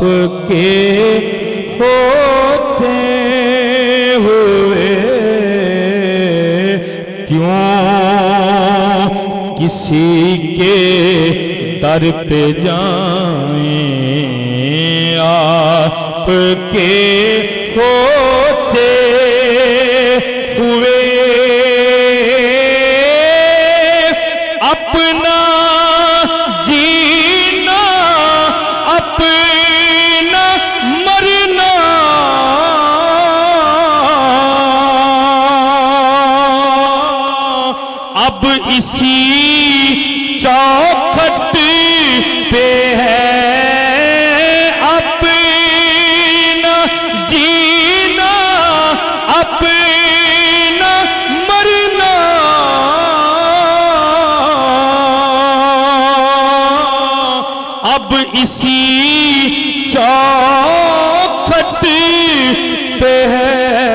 کے ہوتے ہوئے کیوں کسی کے در پہ جائیں، آپ کے ہوتے ہوئے اپنا جینا اپنا مرنا اب اسی چوکھٹ پہ ہے اپنا جینا اپنا مرنا، اب اسی چوکھٹ پہ ہے،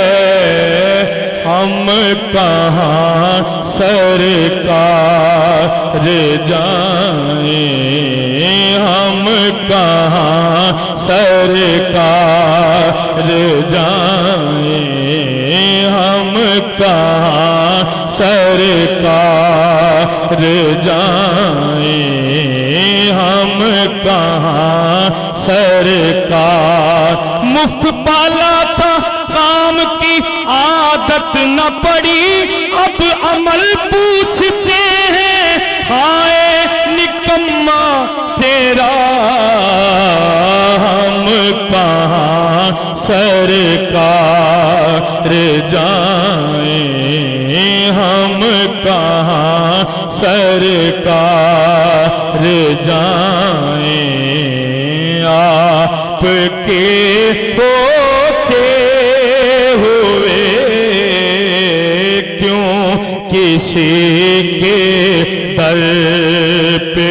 ہم کہاں سرکار جائیں، ہم کہاں سرکار جائیں، ہم کہاں سرکار جائیں، ہم کہاں سرکار۔ مفت پالا تھا کام کی عادت نہ پڑی، اب عمل پوچھتے ہیں ہائے نکما تیرا، ہم کہاں سرکار جائیں، ہم کہاں سرکار جائیں، آپ کے ہوتے ہوئے کیوں کسی کے در پہ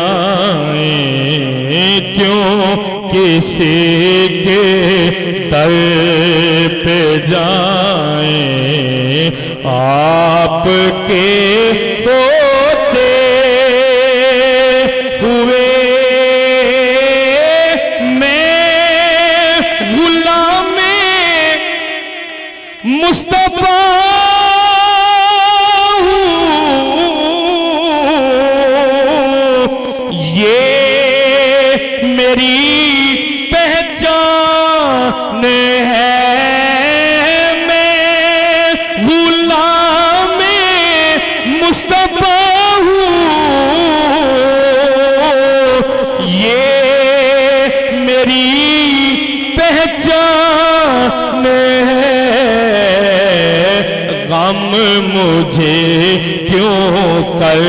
جائیں، کیوں کسی کے در پہ جائیں، آپ کے ہوتے ہوئے میں غلام مصطفیٰ مجھے کیوں کر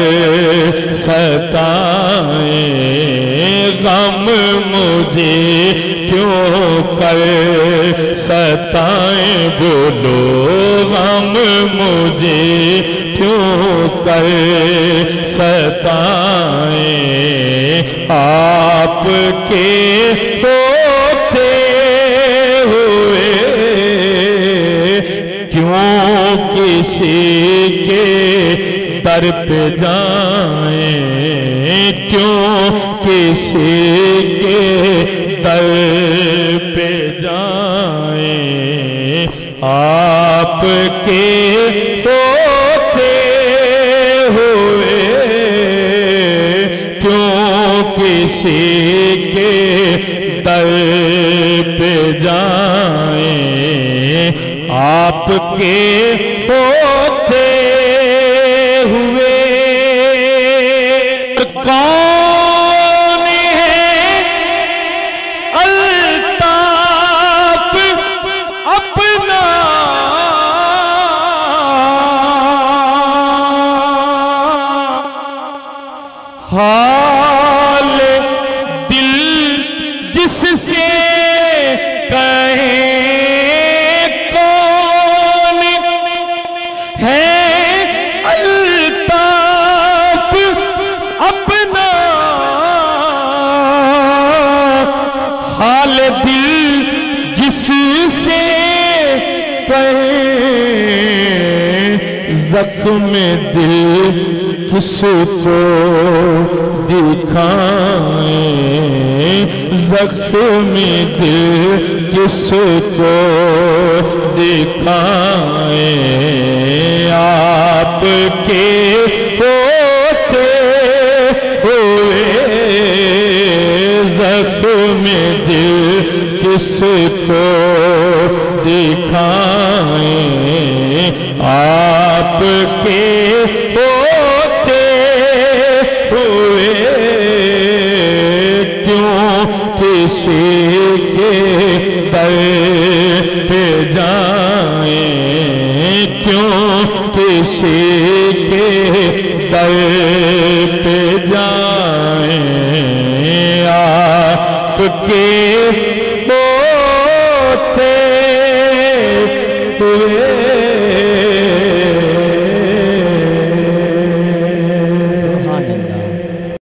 ستائیں، غم مجھے کیوں کر ستائیں، بولو غم مجھے کیوں کر ستائیں، آپ کے ہوتے ہوئے کیوں کسی کے در پہ جائیں، کیوں کسی کے در پہ جائیں، آپ کے ہوتے ہوئے کیوں کسی کے در پہ جائیں، آپ کے ہوتے ہوئے کون ہے الطاف اپنا، حال دل جس سے کہیں دل جس سے کہیں، زخم دل کس کو دکھائیں، زخم دل کس کو دکھائیں آپ کے ہوتے ہوئے زخم دل کس کو دکھائیں آپ کے ہوتے ہوئے کیوں کسی کے در پہ جائیں کیوں کسی کے در پہ جائیں آپ کے